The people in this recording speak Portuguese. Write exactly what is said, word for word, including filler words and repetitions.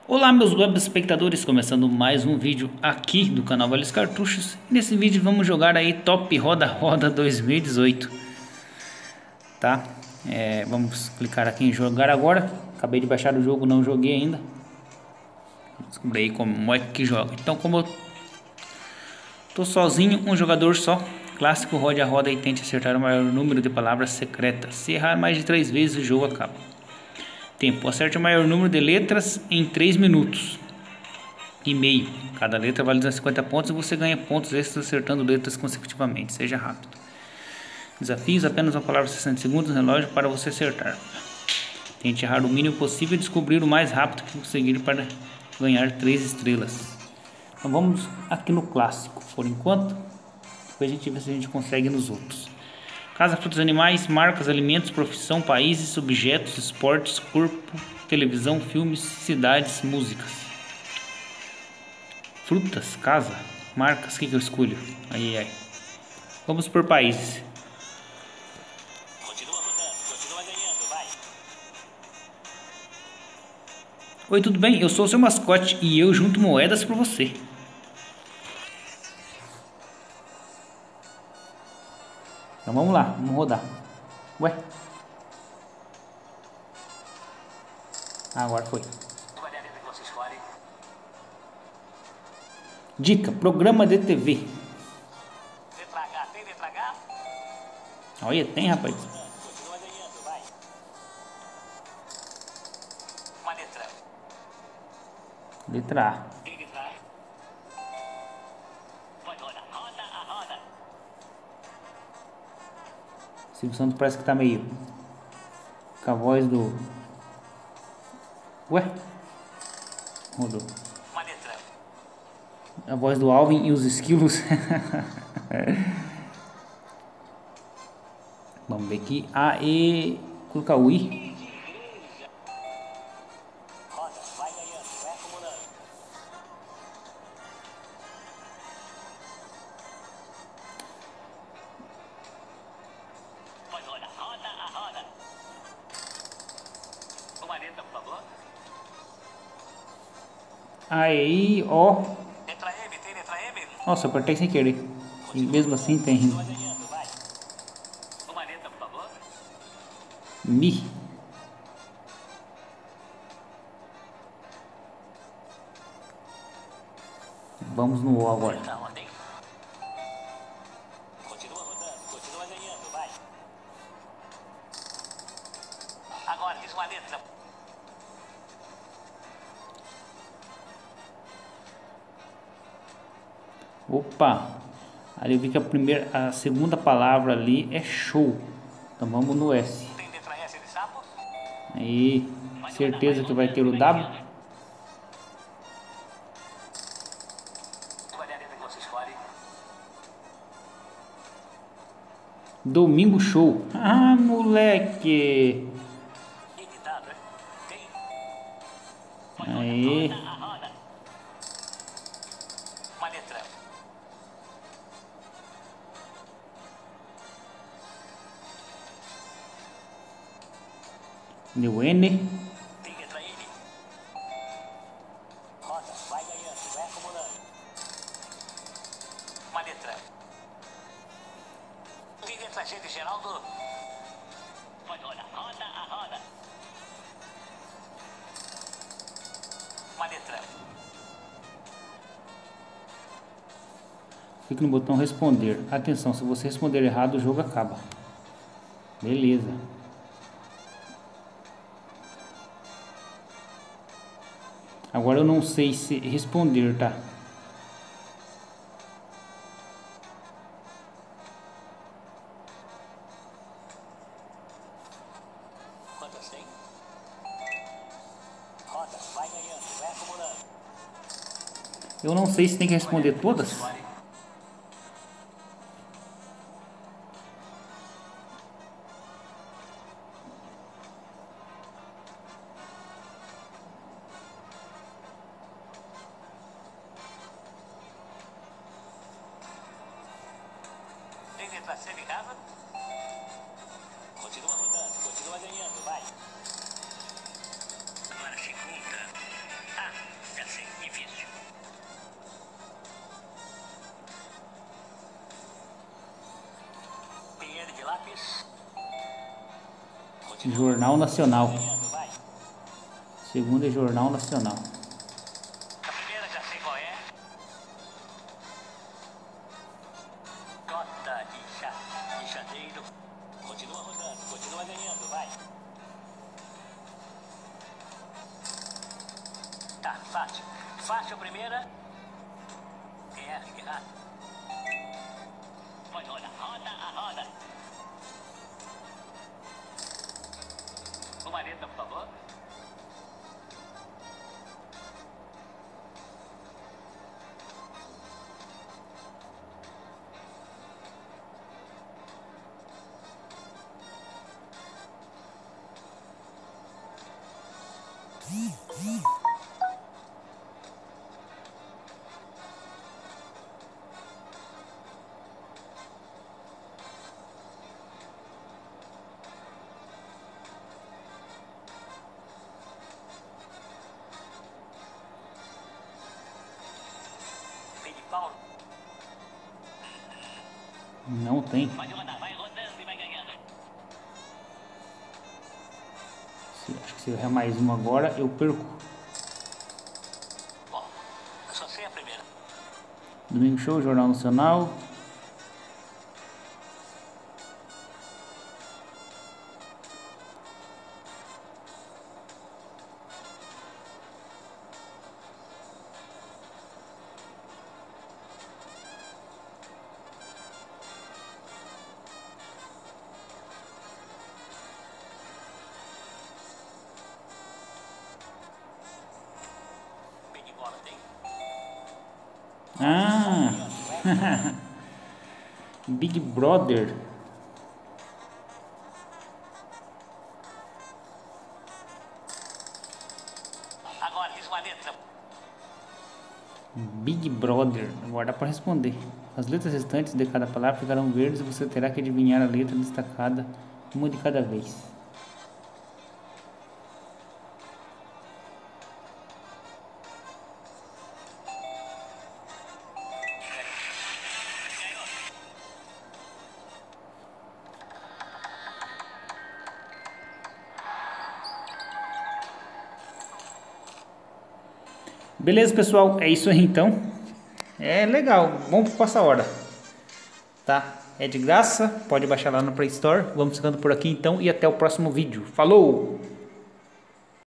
Olá meus web espectadores, começando mais um vídeo aqui do canal Vales Cartuchos. Nesse vídeo vamos jogar aí Top Roda Roda dois mil e dezoito, tá? É, vamos clicar aqui em jogar agora. Acabei de baixar o jogo, não joguei ainda. Descobri aí como é que joga. Então, como eu tô sozinho, um jogador só, clássico, rode a roda e tente acertar o maior número de palavras secretas. Se errar mais de três vezes, o jogo acaba. Tempo: acerte o maior número de letras em três minutos e meio. Cada letra vale cinquenta pontos e você ganha pontos extras acertando letras consecutivamente. Seja rápido. Desafios: apenas uma palavra sessenta segundos no relógio para você acertar. Tente errar o mínimo possível e descobrir o mais rápido que conseguir para ganhar três estrelas. Então vamos aqui no clássico por enquanto. Depois a gente vê se a gente consegue nos outros. Casa, frutos, animais, marcas, alimentos, profissão, países, objetos, esportes, corpo, televisão, filmes, cidades, músicas. Frutas, casa, marcas, o que, que eu escolho? Aí, aí. Vamos por países. Continua rodando, continua ganhando, vai. Oi, tudo bem? Eu sou o seu mascote e eu junto moedas pra você. Então vamos lá, vamos rodar. Ué? Ah, agora foi. Qual é a letra que você escolhe? Dica: programa de T V. Letra H, tem letra H? Olha, tem, rapaz. Continua ganhando, vai. Uma letra. Letra A. Tem letra A? Vai, roda, roda a roda. Silvio Santos parece que tá meio com a voz do... Ué? Rodou. Uma letra. A voz do Alvin e os esquilos. Vamos ver aqui. A, E... Colocar o I. Roda, vai ganhando, vai acumulando. Vai, roda, roda a roda. Uma letra, por favor. A, E, I, O. Letra M, tem letra M? Nossa, eu apertei sem querer. E mesmo assim tem Continua ganhando, vai. Uma letra, por favor. Mi. Vamos no O agora. Na ordem. Continua rodando, continua ganhando, vai. Agora, diz uma letra. Opa! Ali eu vi que a primeira, a segunda palavra ali é show. Então vamos no S. Tem letra S de sapo? Aí, certeza que vai ter o W. Qual é a letra que você escolhe? Domingo Show. Ah, moleque! Imitado, é? Tem. Aí, Roda a roda. Uma letra. deu N. Tem letra N. Roda, vai ganhando, vai acumulando. Uma letra. Tem letra G de Geraldo? Vai, roda, roda a roda. Uma letra. Clique no botão responder. Atenção, se você responder errado, o jogo acaba. Beleza. Agora eu não sei se responder, tá? Quantas tem? Roda, vai ganhando, vai acumulando. Eu não sei se tem que responder todas. Escolhe. Tem letra C de casa? Continua rodando, continua ganhando, vai. Agora segunda. A. Jornal Nacional. Ganhando, vai. Segundo é Jornal Nacional. A primeira já sei qual é. Cota de chá. De chateiro. Continua rodando, continua ganhando, vai. Tá, fácil. Fácil a primeira. Quem é? Errado. Pode rodar. Roda a roda. Uma letra, por favor. Vem de Paulo. Não tem. Pode rodar, vai rodando e vai ganhando. Se- Acho que se eu errar mais uma agora, eu perco. Bom, eu só sei a primeira. Domingo Show, Jornal Nacional. Vem de bola, tem. Ah! Big Brother. Agora, diz uma letra. Big Brother. Agora dá para responder. As letras restantes de cada palavra ficarão verdes e você terá que adivinhar a letra destacada, uma de cada vez. Ganhou. Beleza, pessoal? É isso aí então. É legal, bom para passar a hora. Tá? É de graça, pode baixar lá no Play Store. Vamos ficando por aqui então e até o próximo vídeo. Falou!